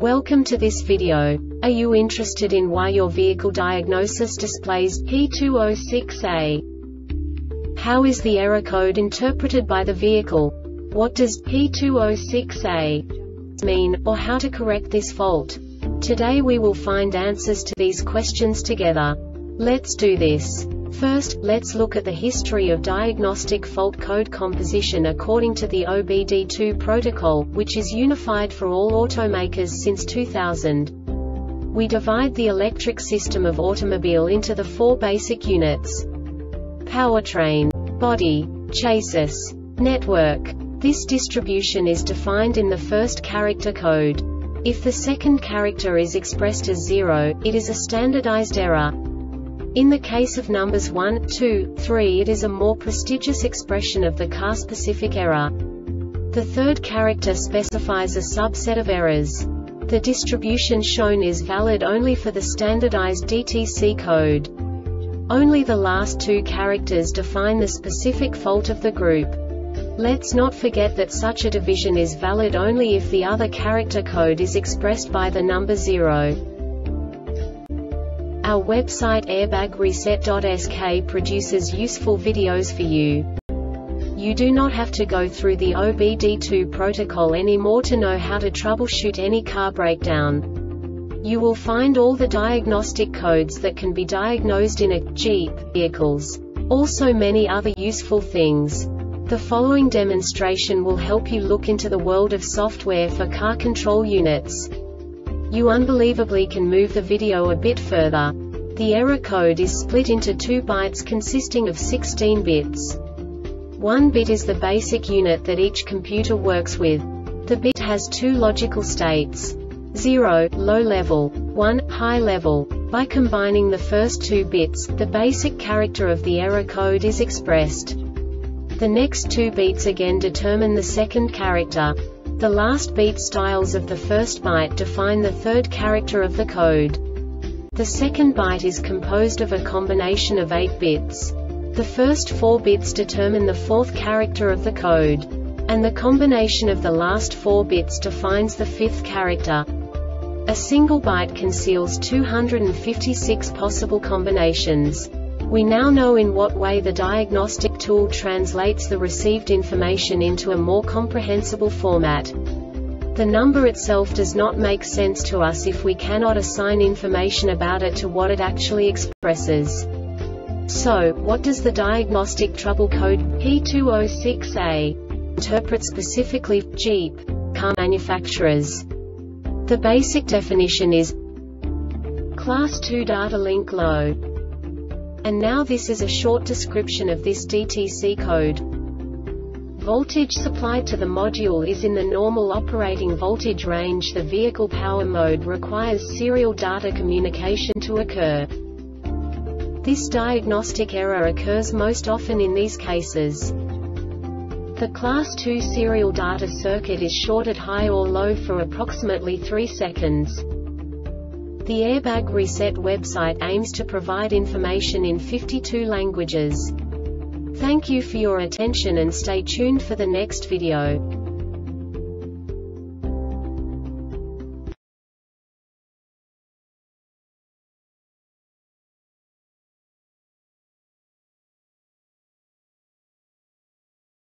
Welcome to this video. Are you interested in why your vehicle diagnosis displays P206A? How is the error code interpreted by the vehicle? What does P206A mean, or how to correct this fault? Today we will find answers to these questions together. Let's do this. First, let's look at the history of diagnostic fault code composition according to the OBD2 protocol, which is unified for all automakers since 2000. We divide the electric system of automobile into the four basic units: powertrain, body, chassis, network. This distribution is defined in the first character code. If the second character is expressed as 0, it is a standardized error. In the case of numbers 1, 2, 3, it is a more prestigious expression of the car-specific error. The third character specifies a subset of errors. The distribution shown is valid only for the standardized DTC code. Only the last two characters define the specific fault of the group. Let's not forget that such a division is valid only if the other character code is expressed by the number 0. Our website airbagreset.sk produces useful videos for you. You do not have to go through the OBD2 protocol anymore to know how to troubleshoot any car breakdown. You will find all the diagnostic codes that can be diagnosed in a Jeep vehicles. Also many other useful things. The following demonstration will help you look into the world of software for car control units. You unbelievably can move the video a bit further. The error code is split into 2 bytes consisting of 16 bits. 1 bit is the basic unit that each computer works with. The bit has 2 logical states: 0, low level, 1, high level. By combining the first 2 bits, the basic character of the error code is expressed. The next 2 beats again determine the second character. The last beat styles of the first byte define the third character of the code. The second byte is composed of a combination of 8 bits. The first 4 bits determine the fourth character of the code. And the combination of the last 4 bits defines the fifth character. A single byte conceals 256 possible combinations. We now know in what way the diagnostic tool translates the received information into a more comprehensible format. The number itself does not make sense to us if we cannot assign information about it to what it actually expresses. So, what does the diagnostic trouble code P206A interpret specifically for Jeep car manufacturers? The basic definition is Class 2 data link low. And now this is a short description of this DTC code. Voltage supplied to the module is in the normal operating voltage range. The vehicle power mode requires serial data communication to occur. This diagnostic error occurs most often in these cases. The Class 2 serial data circuit is short at high or low for approximately 3 seconds. The Airbag Reset website aims to provide information in 52 languages. Thank you for your attention and stay tuned for the next video.